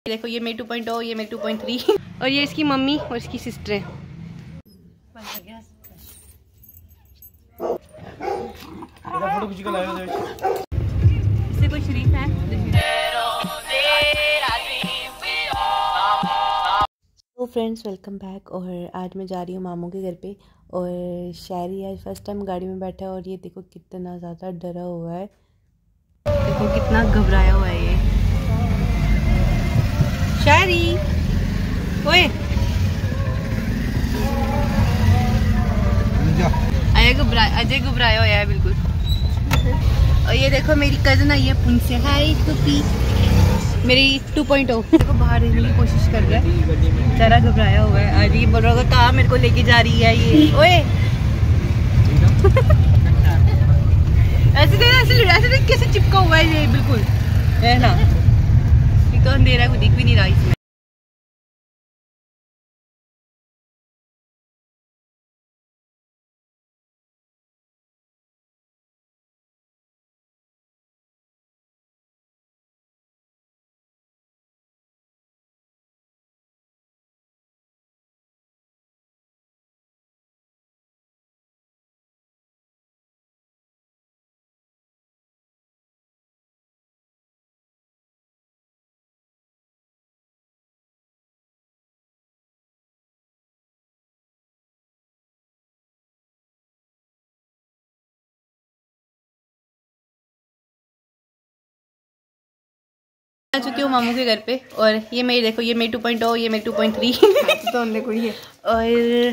देखो ये मेरी 2.0, ये मेरी 2.3 और ये इसकी मम्मी और इसकी सिस्टर है। इससे कोई शरीफ है। तो फ्रेंड्स वेलकम बैक। और आज मैं जा रही हूँ मामू के घर पे और शायरी आज फर्स्ट टाइम गाड़ी में बैठा है और ये देखो कितना ज़्यादा डरा हुआ है, देखो कितना घबराया हुआ है ये। शायरी ओए अजय घबराया हुआ है बिल्कुल। और ये देखो मेरी कजन आई है पुंछ से। हाय टुपी मेरी 2.0 देखो बाहर रहने की कोशिश कर रहा है, जरा घबराया हुआ है। आज ये बोल रहा होगा कहाँ मेरे को लेके जा रही है ये। ओए ऐसे कैसे चिपका हुआ है ये बिल्कुल है ना। ये तो अंधेरा को दिख भी नहीं रहा इसमें। आ चुकी हूँ मामू के घर पे और ये मेरी देखो ये मेरी 2.0, ये मेरी 2.3 तो कोई है। और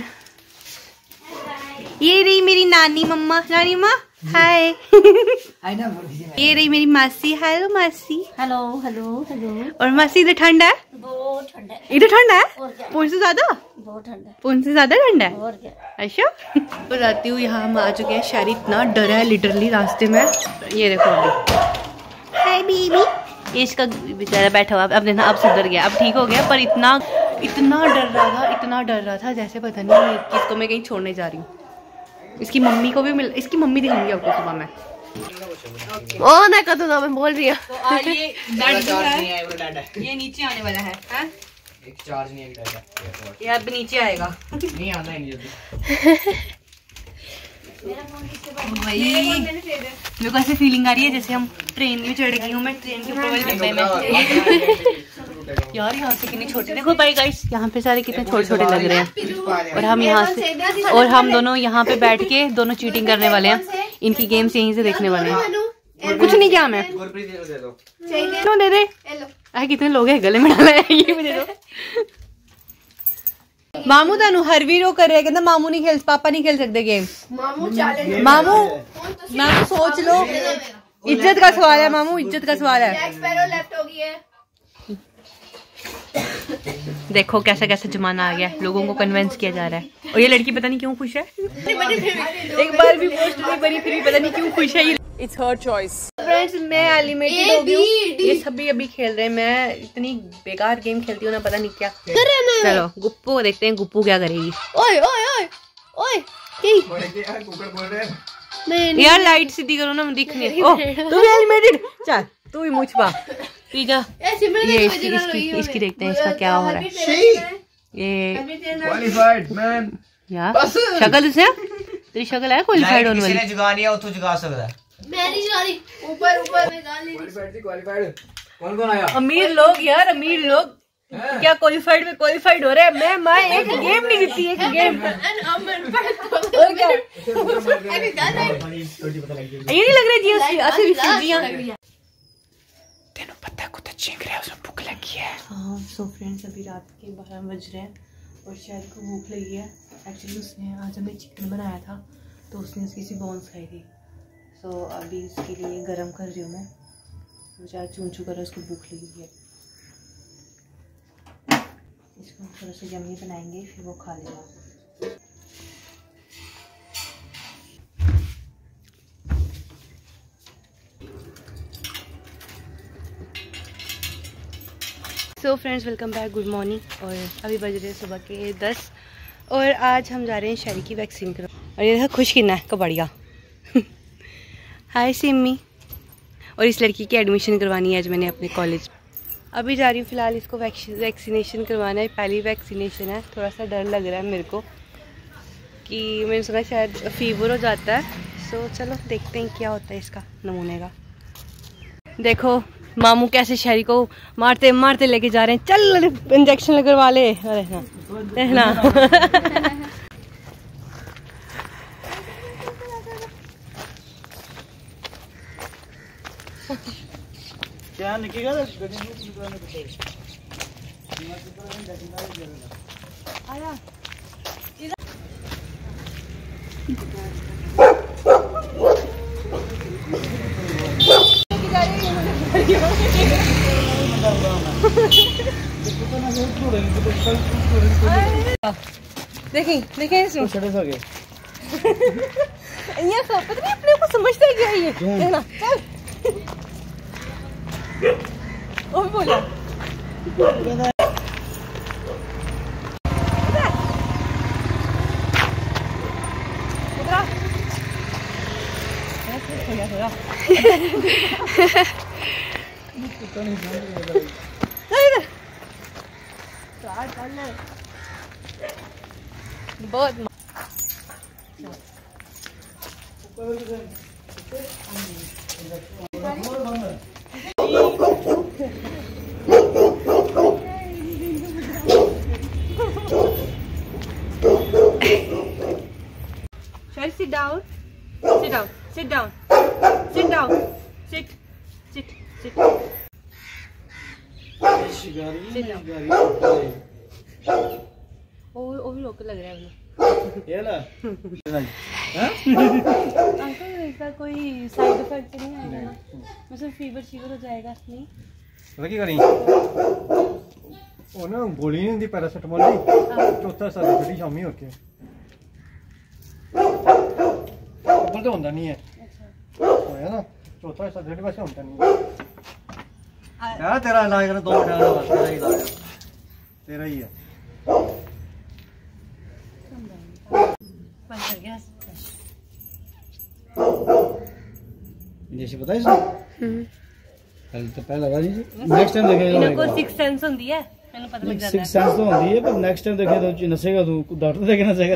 ये रही मेरी नानी मम्मा, नानी माँ हाय। ये रही मेरी मासी, हेलो मासी। Hello hello hello. और मासी इधर ठंडा है, बहुत ठंडा है। इधर ठंडा है पुंछ से ज्यादा, बहुत ठंडा है। पुंछ से ज्यादा ठंडा है। और क्या। अच्छा बताती हूँ यहाँ हम आ चुके हैं। शायरी इतना डरा है लिटरली रास्ते में। ये देखो अभी हाय बेबी, इसका बेचारा बैठा हुआ। अब देखना अब सुधर गया, अब ठीक हो गया। पर इतना डर रहा था जैसे पता नहीं किसको मैं कहीं छोड़ने जा रही हूँ। इसकी मम्मी को भी मिल, इसकी मम्मी दिखाऊंगी आपको सुबह में। ओ ना कदू ना मैं बोल रही हूँ। तो ये नीचे आने वाला है, एक चार्ज नहीं है, ये अब नीचे आएगा। नहीं आना है मेरे को ऐसे फीलिंग आ रही है जैसे हम ट्रेन में चढ़ गई हूँ। मैं ट्रेन के ऊपर वाले डब्बे में। यार यहाँ से कितने छोटे, देखो भाई गाइस यहाँ पे सारे कितने छोटे छोटे लग रहे हैं। और हम यहाँ से और हम दोनों यहाँ पे बैठ के दोनों चीटिंग करने वाले हैं। इनकी गेम्स यहीं से देखने वाले हैं। कुछ नहीं क्या मैं क्यों दे दे। कितने लोग हैं गले में डाला है, ये मुझे दो। मामू तानू हर वी रो कर रहे कहता मामू नहीं खेल, पापा नहीं खेल सकते गेम। मामू सोच लो, इज्जत का सवाल है मामू, इज्जत का सवाल है। देखो कैसा कैसा जमाना आ गया, लोगों को कन्विंस किया जा रहा है। और ये लड़की पता नहीं क्यों खुश है, एक बार भी पोस्ट नहीं बनी फिर भी पता नहीं क्यों खुश है। It's her choice. फ्रेंड्स मैं एलिमिनेटेड हो गई हूँ, ये सभी अभी खेल रहे हैं। मैं इतनी बेकार गेम खेलती हूँ ना, पता नहीं क्या। चलो गुप्पू को देखते हैं, गुप्पू क्या करेगी। ओए ओए ओए ओए यार लाइट सीधी करो ना, दिख नहीं। ओह तू भी एलिमिनेटेड, चल तू भी मुझ पा जा। ये इसकी देखते हैं इसका क्या हो रहा है। ये क्वालिफाइड मैन यार शक्ल से तेरी शक्ल है क्वालिफाइड होने वाली। किसने जगा लिया, तू जगा सकता है। मैं नहीं जगा रही, ऊपर ऊपर में गा ली। क्वालिफाइड कौन आया? अमीर लोग यार, अमीर लोग क्या क्वालिफाइड में क्वालिफाइड हो रहे हैं। मैं एक गेम नहीं जीती, एक गेम। और क्या ये नहीं लग रहा जी तेनों पता है कुत्ता चीख रहा है, उसमें भूख लगी है। हाँ सो फ्रेंड्स अभी रात के 12 बज रहे हैं और शायद को भूख लगी है। एक्चुअली उसने आज हमें चिकन बनाया था तो उसने उसकी सी बोन्स खाई थी। सो अभी उसके लिए गरम कर रही हूँ मैं, बेचारा चून चू कर उसको भूख लगी है। इसको थोड़ा सा यम्मी बनाएंगे फिर वो खा लेगा। So friends welcome back, good morning. और अभी बज रहे हैं सुबह के 10 और आज हम जा रहे हैं शायरी की वैक्सीन करो। और ये देखो खुश कितना है कबाड़िया। हाय सिमी। और इस लड़की की एडमिशन करवानी है आज मैंने अपने कॉलेज। अभी जा रही हूँ फ़िलहाल इसको वैक्सीनेशन करवाना है। पहली वैक्सीनेशन है, थोड़ा सा डर लग रहा है मेरे को कि मैंने सुना शायद फीवर हो जाता है। सो चलो देखते हैं क्या होता है इसका नमूने का। देखो मामू कैसे शहरी को मारते मारते लेके जा रहे हैं। चल इंजेक्शन लगवा ले। अरे ना क्या निकलेगा आया देखें देखें इसमें ये सब पता नहीं अपने को समझता है क्या ये देखना। चल ओ भी बोला बहुत Shall sit down? Sit down. Sit down. Sit down. Sit. Sit. Sit. Sit down. वो भी रोक लग रहा है उन्हें। ये ना? अंकल इसका कोई साइड इफेक्ट नहीं आएगा ना? मतलब फीवर हो जाएगा नहीं? पता क्या करी? वो ना गोली नहीं दी पैरासिटामोल दी। चौथा साल की शामी होके। बोल तो होता नहीं है। है ना? चौथा साल की वैसे होता नहीं है। यार तेरा इलाज करना 2 मिनट का बस तेरा ही इलाज। तेरा ही है। जैसे पता है कल तो पहले लगा दीजिए नेक्स्ट टाइम देखेगा इनको 6 सेंस होती है मैंने पता लग जाता है 6 सेंस तो होती है पर नेक्स्ट टाइम देखे तो नसेगा तू डॉक्टर देखे नसेगा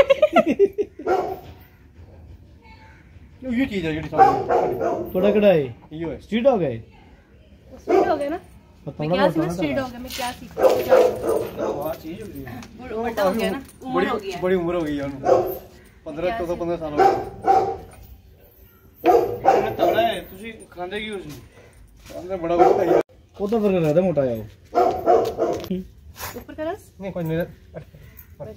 ये चीज है जेडी साहब थोड़ा कड़ा है ये है स्ट्रीट डॉग है स्ट्रीट डॉग है ना मैं क्या समझ स्ट्रीट डॉग है मैं क्या सीख वाह चीज बड़ा हो गया ना उम्र हो गया बड़ी उम्र हो गई है 15 साल हो गए मैं तगड़ा है ਤੁਸੀਂ ਖਾਂਦੇ ਕੀ ਉਸ ਨੂੰ ਅੰਦਰ ਬੜਾ ਵੱਡਾ ਹੈ ਉਹ ਤਾਂ ਫਿਰ ਰਹਿਦਾ ਮੋਟਾ ਆ ਉਹ ऊपर का रस नहीं कोई नहीं बस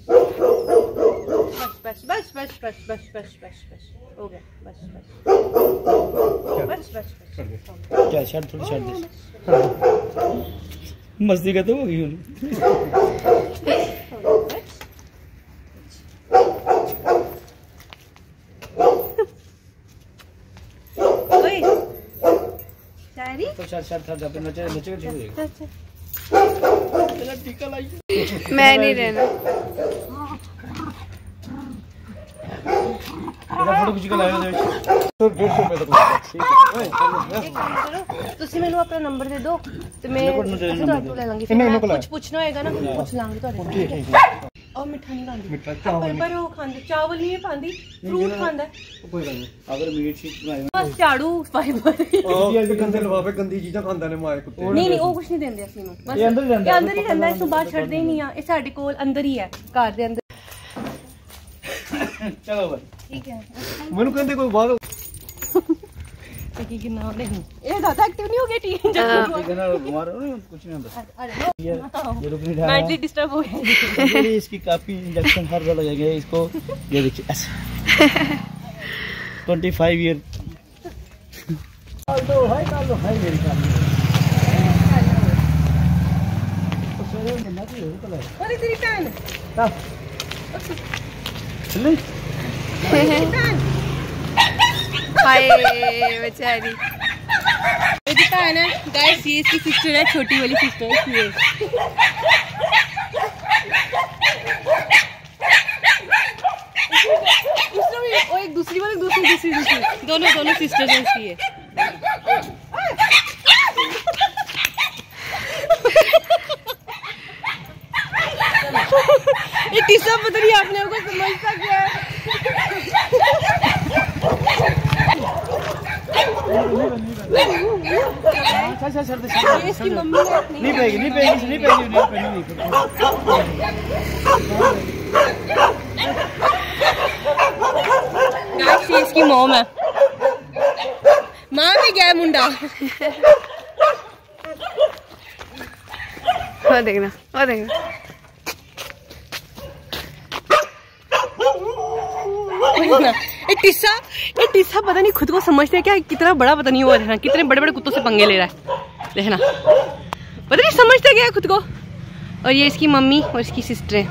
बस बस बस बस बस बस बस बस हो गया बस बस बस बस क्या शर्ट थोड़ी शर्ट दे मस्ती खत्म हो गई तो शर्ट नचे नचे ठीक हो जाएगा चला टीका लाई मैं नहीं रहना मेरा फोटो कुछ का लाया दे तो 150 रुपए तक ਤੁਸੀਂ ਮੈਨੂੰ ਆਪਣਾ ਨੰਬਰ ਦੇ ਦਿਓ ਤੇ ਮੈਂ ਤੁਹਾਨੂੰ ਲੈ ਲਾਂਗੀ ਫਿਰ ਕੁਝ ਪੁੱਛਣਾ ਹੋਏਗਾ ਨਾ ਪੁੱਛ ਲਾਂਗੀ ਤੁਹਾਡੇ और मिठा नहीं खाती मिठा चावल पर वो खाते चावल नहीं खाती फ्रूट खाता है कोई गल नहीं अगर मीट शीट बनाए बस झाड़ू फाइबर ये गंदे लफाफे गंदी चीज़ां खांदा ने मारे कुत्ते नहीं नहीं वो कुछ नहीं देंगे ਅਸੀਂ ਨੂੰ ਬਸ ਇਹ ਅੰਦਰ ਹੀ ਰਹਿੰਦਾ ਇਸ ਤੋਂ ਬਾਹਰ ਛੱਡਦੇ ਹੀ ਨਹੀਂ ਆ ਇਹ ਸਾਡੇ ਕੋਲ ਅੰਦਰ ਹੀ ਹੈ ਘਰ ਦੇ ਅੰਦਰ चलो भाई ठीक है ਮੈਨੂੰ ਕਹਿੰਦੇ ਕੋਈ ਬਾਤ कि ना नहीं ये ज्यादा एक्टिव नहीं हो गया टीन कहना बीमार हो कुछ नहीं होता ये रुक नहीं रहा मेंटली डिस्टर्ब हो गया ये इसकी काफी इंजेक्शन हर जगह लगेगा इसको ये देखिए ऐसे 25 ईयर तो हाय मेरी का और तेरी कान चल हाय बेचारी मेरी कान है गाइस ये इसकी सिस्टर है छोटी वाली सिस्टर है ये और एक दूसरी वाली दूसरी दोनों सिस्टर्स हैं इसकी टीसा पता नहीं आपने को समझता क्या है। इसकी मम्मी नहीं पेगी इसकी मॉम है। माँ भी गया मुंडा। वो देखना ये टिस्सा पता नहीं खुद को समझते है क्या, कितना बड़ा पता नहीं हुआ। देखना कितने बड़े बड़े कुत्तों से पंगे ले रहा है, देखना पता नहीं समझते क्या है खुद को। और ये इसकी मम्मी और इसकी सिस्टर है।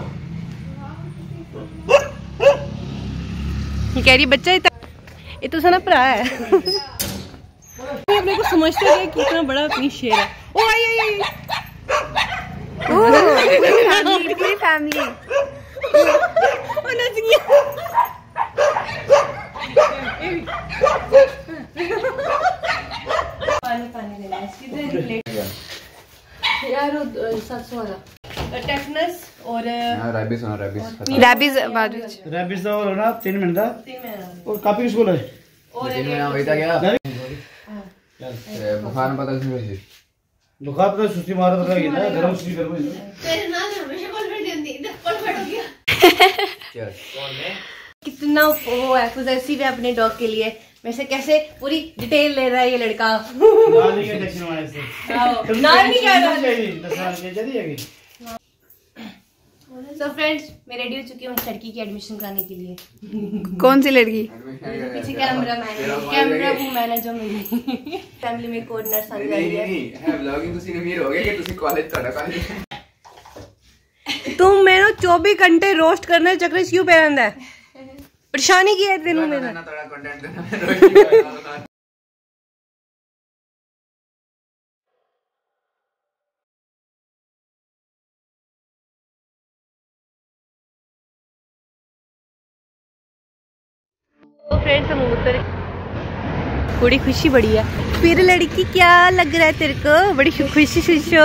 ये कह रही बच्चा ये तो साना भरा है। अपने को समझते है कितना बड़ा अपनी शेर है। ओ आई पूरी फैमिली पानी देना यार। 700 वाला टेटनस और रैबिस और ना 3 मिनट दा और काफी स्कूल है और 3 महीना होता क्या बुखार पता नहीं बुखार पता सुस्ती मारा तो लगी ना गरम सुस्ती कर तेरे नाल हमेशा कॉल बैठ जाती इधर कॉल बैठ हो गया। कितना वो है पॉजेसिव है अपने डॉग के लिए। वैसे कैसे पूरी डिटेल ले रहा है ये लड़का। नानी के दक्षिण वाले से नानी क्या चाहिए 10 साल के जल्दी आएगी। सो फ्रेंड्स मैं रेडी हो चुकी हूँ लड़की की एडमिशन कराने के लिए। कौन सी लड़की? पीछे कैमरा वूमन है जो मेरी फैमिली में कोई नर्स आ रही है। तुम मेरे 24 घंटे रोस्ट करने चक्कर क्यों पहनता है? परेशानी की है तेनू मेरा। तो फ्रेंड्स हम उतर बड़ी खुशी बड़ी है। फिर लड़की क्या लग रहा है तेरे को? बड़ी खुशी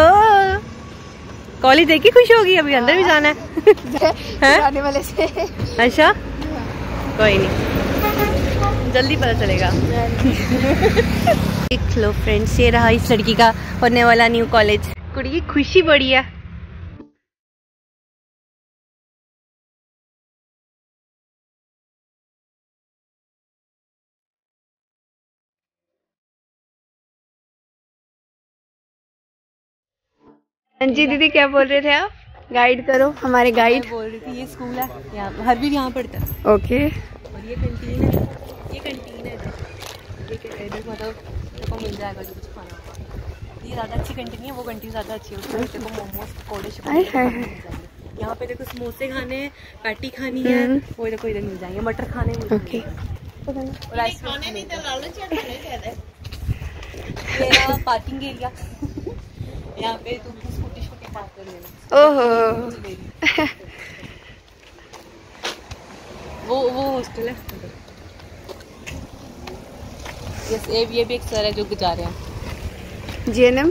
कॉलेज देख के खुश होगी। अभी अंदर भी जाना है जाने वाले से। अच्छा कोई नहीं जल्दी पता चलेगा। देख लो फ्रेंड्स ये रहा इस लड़की का होने वाला न्यू कॉलेज। कुड़ी की खुशी बड़ी है। जी दीदी क्या बोल रहे थे आप? गाइड करो हमारे गाइड। बोल रही थी ये स्कूल है, यहाँ हरवीर यहाँ पढ़ता है। ओके और ये कैंटीन है, इधर मतलब को मिल जाएगा जो कुछ खाना होगा। ये ज़्यादा अच्छी कैंटीन है, वो कैंटीन ज़्यादा अच्छी है। उसमें देखो मोमोज पकौड़े यहाँ पे देखो समोसे खाने हैं, पैटी खानी है, वो देखो इधर मिल जाएंगे। मटर खाने मिल जाएंगे। मेरा पार्किंग एरिया यहाँ पे तुम स्कूटी पार्क कर लेना। ओहो वो हॉस्टल है। यस ये भी एक सर है जो जा रहे हैं JNM।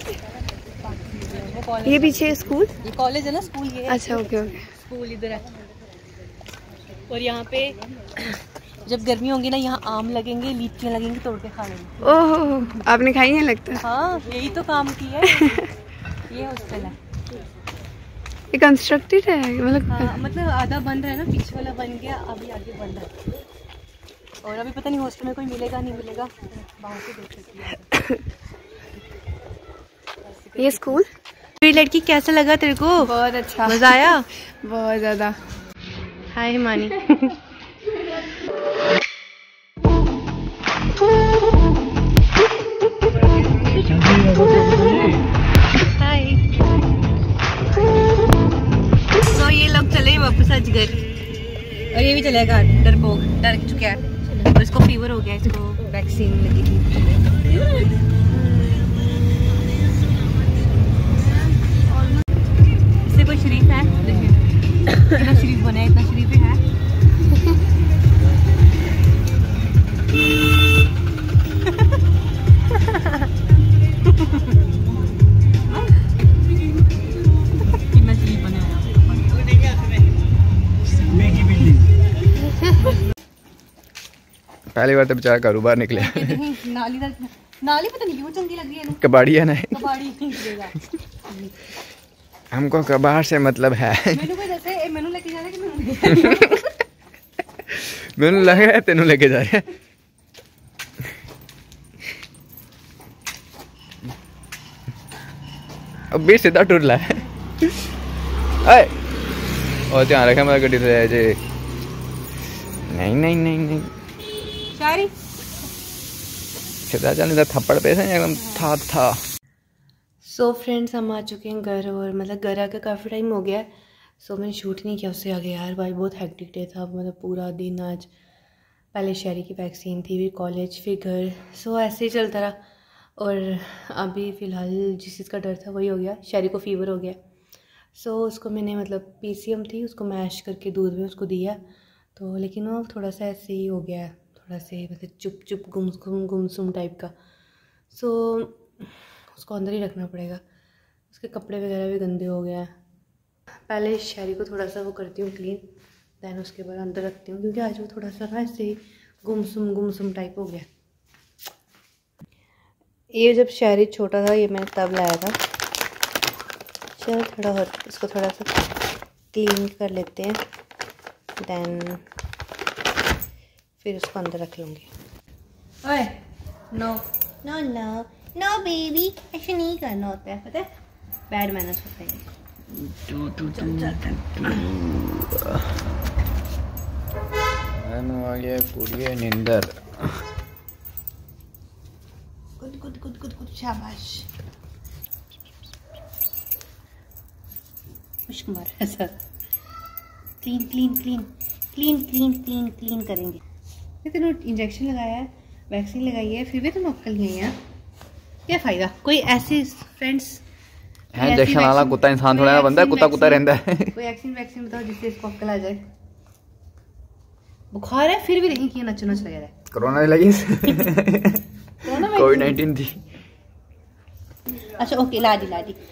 ये पीछे स्कूल, ये कॉलेज है ना, स्कूल ये। अच्छा ओके स्कूल इधर है। और यहाँ पे जब गर्मी होगी ना यहाँ आम लगेंगे, लीचियाँ लगेंगी, तोड़ के खा लेंगे। ओह आपने खाई है लगता है? हाँ यही तो काम किया है। ये हॉस्टल है, ये कंस्ट्रक्टेड है मतलब। हाँ, मतलब आधा बन रहा है ना, पीछे वाला बन गया, अभी आगे बन रहा है। और अभी पता नहीं हॉस्टल में कोई मिलेगा नहीं मिलेगा, बाहर से देख सकती है। ये स्कूल ये लड़की कैसा लगा तेरे को? बहुत अच्छा, मजा आया बहुत ज्यादा। हाय हिमानी। तो ये लोग चले वापस आज घर, और ये भी चलेगा डर चुका है। और इसको फीवर हो गया, इसको वैक्सीन लगी थी। इससे कोई शरीफ है? इतना शरीफ बने, इतना शरीफ है। पहली बार तो बेचारा कारोबार निकले। नाली पता नहीं क्यों चंगी लग रही है। कबाड़ी है ना, कबाड़ी नहीं निकलेगा। हमको कबाड़ से मतलब है। मैनू लेके जा रहा है कि मैनू लग रहा है तेनू लेके जा रहा है। अब भी सीधा टुर ला है। और ध्यान रखा मेरा गड्डी से जे। नहीं नहीं नहीं नहीं शायरी सीधा चलने का थप्पड़ पे से एकदम था। सो फ्रेंड्स हम आ चुके हैं घर, और मतलब घर आकर काफ़ी टाइम हो गया। सो मैंने शूट नहीं किया उससे आगे यार। भाई बहुत हेक्टिक डे था, मतलब पूरा दिन आज। पहले शहरी की वैक्सीन थी, फिर कॉलेज, फिर घर। सो ऐसे ही चलता रहा। और अभी फ़िलहाल जिस चीज़ का डर था वही हो गया, शहरी को फीवर हो गया। सो उसको मैंने मतलब PCM थी, उसको मैश करके दूध में उसको दिया। तो लेकिन वो थोड़ा सा ऐसे ही हो गया, थोड़ा से मतलब चुप गुमसुम टाइप का। सो उसको अंदर ही रखना पड़ेगा। उसके कपड़े वगैरह भी गंदे हो गए हैं। पहले शहरी को थोड़ा सा वो करती हूँ क्लीन, दैन उसके बाद अंदर रखती हूँ, क्योंकि आज वो थोड़ा सा ना ऐसे ही गुमसुम टाइप हो गया। ये जब शहरी छोटा था, ये मैंने तब लाया था। चलो थोड़ा और इसको थोड़ा सा क्लीन कर लेते हैं, दैन फिर उसको अंदर रख लूँगी। ओए no no no no baby, ऐसे नहीं करना होता है, पता है? बैड मैनर्स होते हैं। आ गया पूरी नींदर। गुड शाबाश। मुश्किल ऐसा क्लीन करेंगे। तूने इंजेक्शन लगाया है, वैक्सीन लगाई है, फिर भी तुम अक्ल नहीं है। क्या फ़ायदा? कोई ऐसे फ्रेंड्स इंजेक्शन वाला कुत्ता इंसान थोड़ा ना बनता है, कुत्ता रहता है। कोई वैक्सीन बताओ जिससे इसको अक्ल आ जाए। बुखार है फिर भी नहीं किया, नच लगा है। कोरोना लगी कोविड-19 थी। अच्छा ओके, लादी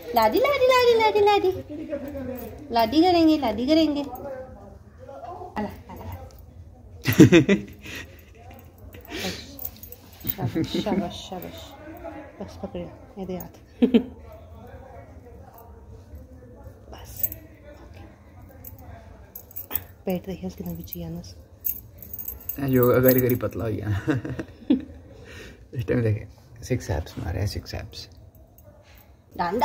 करेंगे। शाबाश बस पकड़ो, ये दे हाथ। बस पेट देखिए उसके ना पीछे आनस योगा करी पतला हो गया। इस टाइम देखे 6 एब्स मारे हैं, 6 एब्स। डान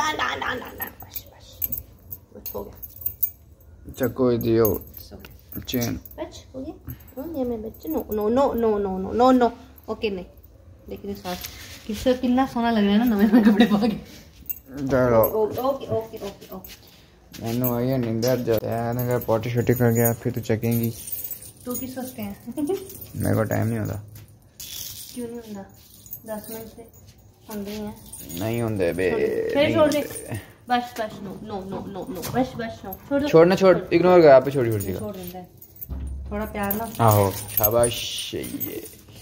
बस हो गया। चको दियो चैन बच हो गया। ये मैं बच्चे नो ओके नहीं, लेकिन इस बार किससे कितना सोना लग रहा है ना नवे कपड़े पा के। चलो ओके मैंने आइए नींदर जाता है। अगर पॉटी शॉटी कर गया फिर तो चकेंगी। तू किस सोचते हैं? मेरे को टाइम नहीं होता। क्यों नहीं होता? 10 मिनट से होंगे हैं। नहीं होंगे बे। फिर छोड़ दे। बस नो बस छोड़ इग्नोर कर। आप छोड़ दी छोड़ देता है थोड़ा प्यार ना। आहो शाबाश। ये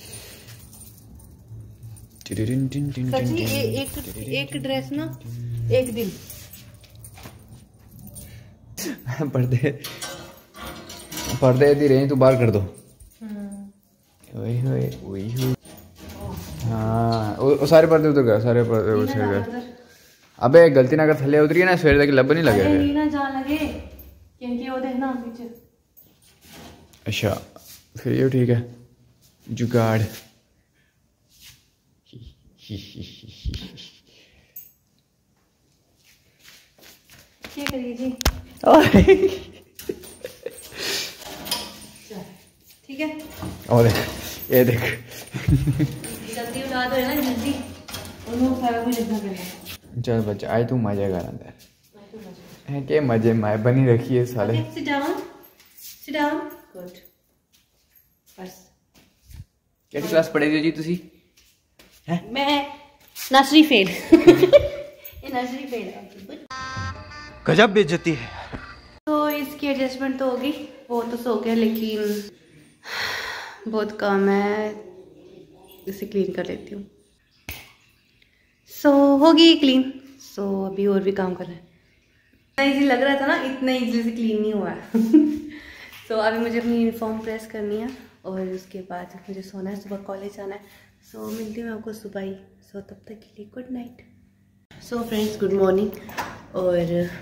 सच्ची एक ड्रेस ना एक दिन पर्दे दी रही तू बाहर कर दो। वही हाँ वो सारे पर्दे उतर गए, सारे पर्दे उतर गए। अबे गलती ना कर थले उतरी है ना, सवेरे तक लब नहीं लगे। ना जा लगे क्योंकि वो देखना पीछे। अच्छा फिर ये ठीक है जुगाड़। क्या करिए जी? ठीक है। और ये देख जल्दी उठा दो ना, जल्दी उन्होंने सारा कुछ देखना पड़ेगा। चल बच्चा आज तू मजे कर अंदर है के मजे माए बनी रखी है साले। Sit down good. बस किस क्लास पढ़े जी तुसी? मैं नर्सरी फेल। ये नर्सरी फेल है। गजब बेइज्जती है। तो इसकी एडजस्टमेंट तो होगी, वो तो सो गया, लेकिन बहुत काम है, इसे क्लीन कर लेती हूँ। सो होगी क्लीन। सो अभी और भी काम करना है। इतना ईजी लग रहा था ना, इतना ईजी से क्लीन नहीं हुआ है। सो अभी मुझे अपनी यूनिफॉर्म प्रेस करनी है और उसके बाद मुझे सोना है, सुबह कॉलेज जाना है। सो मिलती हूँ आपको सुबह ही। सो तब तक के लिए good night. So friends good morning. और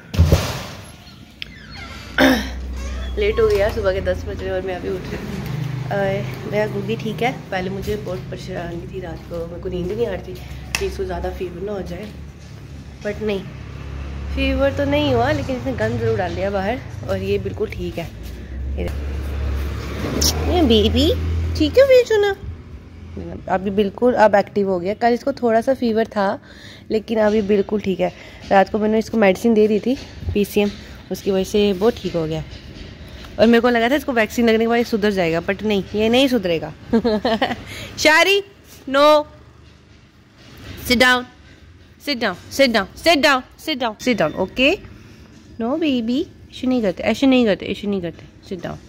लेट हो गया, सुबह के 10 बज रहे और मैं अभी उठ रही हूँ। मेरा गुड्डी ठीक है। पहले मुझे बहुत परेशानी थी रात को, मेरे को नींद नहीं आ रही थी कि इसको ज़्यादा फीवर ना हो जाए, बट नहीं, फीवर तो नहीं हुआ, लेकिन इसने गंद ज़रूर डाल दिया बाहर और ये बिल्कुल ठीक है। ये बेबी ठीक है बेचुना, अभी बिल्कुल अब एक्टिव हो गया। कल इसको थोड़ा सा फीवर था, लेकिन अभी बिल्कुल ठीक है। रात को मैंने इसको मेडिसिन दे दी थी PCM, उसकी वजह से बहुत ठीक हो गया। और मेरे को लगा था इसको वैक्सीन लगने के बाद ये सुधर जाएगा, बट नहीं, ये नहीं सुधरेगा। शारी no, sit down, sit down, sit down, sit down, sit down, sit down, okay. No baby, ऐसे नहीं करते, ऐसे नहीं करते, ऐसे नहीं करते, सिट डाउन।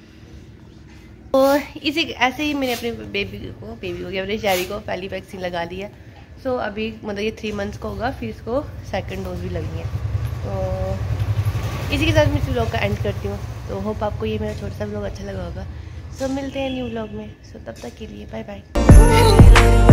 और इसी ऐसे ही मैंने अपने बेबी हो गया, अपने शारी को पहली वैक्सीन लगा दी है। सो अभी मतलब ये 3 मंथ्स का होगा, फिर इसको सेकंड डोज भी लगनी है। तो इसी के साथ मैं इस व्लॉग का एंड करती हूँ। तो होप आपको ये मेरा छोटा सा व्लॉग अच्छा लगा होगा। सो मिलते हैं न्यू व्लॉग में। सो तब तक के लिए बाय बाय।